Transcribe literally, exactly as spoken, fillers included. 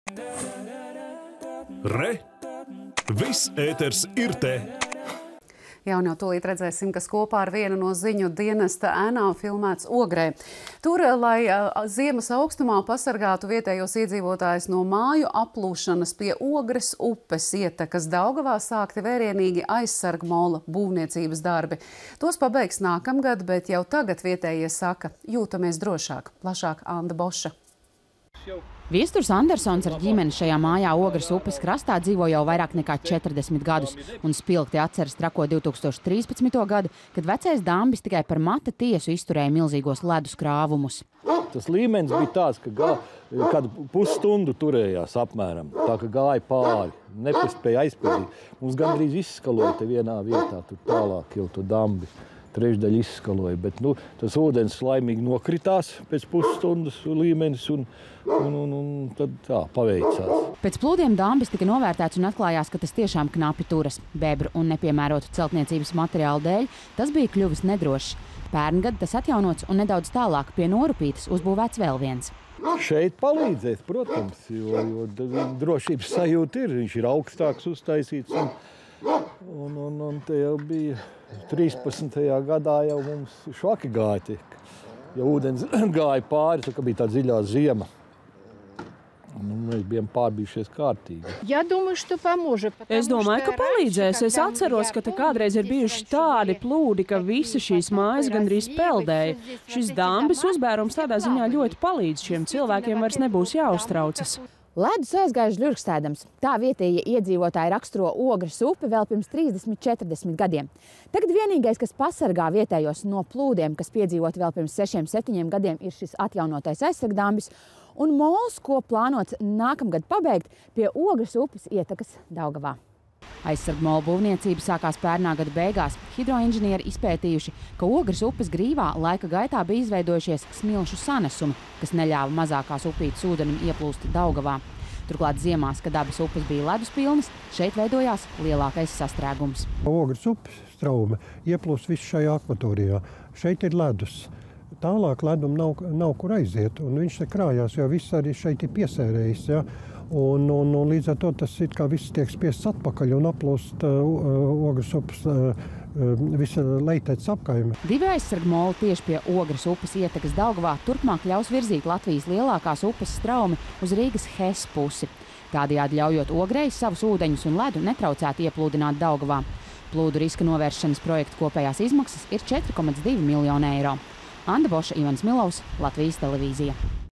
Re! Viss ēters ir te! Jā, un jau tūlīt redzēsim, kas kopā ar vienu no ziņu dienesta ēnām filmēts Ogrē. Tur, lai ziemas augstumā pasargātu vietējos iedzīvotājus no māju aplūšanas pie Ogres upes ietekas Daugavā, sākti vērienīgi aizsargmola būvniecības darbi. Tos pabeigs nākamgad, bet jau tagad vietējie saka, jūtamies drošāk. Plašāk Anda Boša. Viesturs Andersons ar ģimeni šajā mājā Ogres upes krastā dzīvo jau vairāk nekā četrdesmit gadus un spilgti atceras trako divtūkstoš trīspadsmito gadu, kad vecais Dambis tikai par mata tiesu izturēja milzīgos ledus krāvumus. Tas līmenis bija tāds, ka gā, kādu pusstundu turējās apmēram, tā ka gāja pāri, nepaspēja aizpildīt. Mums gandrīz izskaloja te vienā vietā, tur tālāk jau to Dambi. Trešdaļa izskaloja, bet nu, tas ūdens laimīgi nokritās pēc pusstundas līmenis un, un, un, un tad tā paveicās. Pēc plūdiem Dambis tika novērtēts un atklājās, ka tas tiešām knapi turas. Bebru un nepiemērotu celtniecības materiālu dēļ tas bija kļuvis nedrošs. Pērngad tas atjaunots un nedaudz tālāk pie Norupītes uzbūvēts vēl viens. Šeit palīdzēs, protams, jo, jo drošības sajūta ir, viņš ir augstāks uztaisīts. Un, Un, un, un te jau bija trīspadsmitajā gadā jau mums švaki gāja, ja ūdens gāja pāri, tā bija tā dziļā ziema. Un mēs bijām pārbijušies kārtīgi. Es domāju, ka palīdzēs. Es atceros, ka te kādreiz ir bijuši tādi plūdi, ka visi šīs mājas gandrīz peldēja. Šis Dambis uzbērums tādā ziņā ļoti palīdz. Šiem cilvēkiem vairs nebūs jāuztraucas. Ledus aizgāja žļurkstēdams. Tā vietējie iedzīvotāji raksturo Ogres upi vēl pirms trīsdesmit četrdesmit gadiem. Tagad vienīgais, kas pasargā vietējos no plūdiem, kas piedzīvot vēl pirms sešiem septiņiem gadiem, ir šis atjaunotais aizsargdambis un mols, ko plānots nākamgad pabeigt pie Ogres upes ietekas Daugavā. Aizsargmola būvniecība sākās pērnā gada beigās. Hidroinženieri izpētījuši, ka Ogres upes grīvā laika gaitā bija izveidojušies smilšu sanesumi, kas neļāva mazākās upītes ūdenim ieplūst Daugavā. Turklāt ziemās, kad abas upes bija ledus pilnas, šeit veidojās lielākais sastrēgums. Ogres upes straume ieplūst visu šajā akvatorijā. Šeit ir ledus. Tālāk ledum nav, nav kur aiziet, un viņš te krājās, jo viss arī šeit ir piesērējis. Ja? Un, un, un līdz ar to tas it kā viss tiek spiests atpakaļ un aplūst uh, Ogres upes uh, visa leitētas apkaime. Divi aizsargmoli tieši pie Ogres upes ietekas Daugavā turpmāk ļaus virzīt Latvijas lielākās upes straumi uz Rīgas Hes pusi. Tādējādi ļaujot Ogrei savus ūdeņus un ledu netraucēt ieplūdināt Daugavā. Plūdu riska novēršanas projekta kopējās izmaksas ir četri komats divi miljoni eiro. Anda Boša, Ivans Milovs, Latvijas televīzija.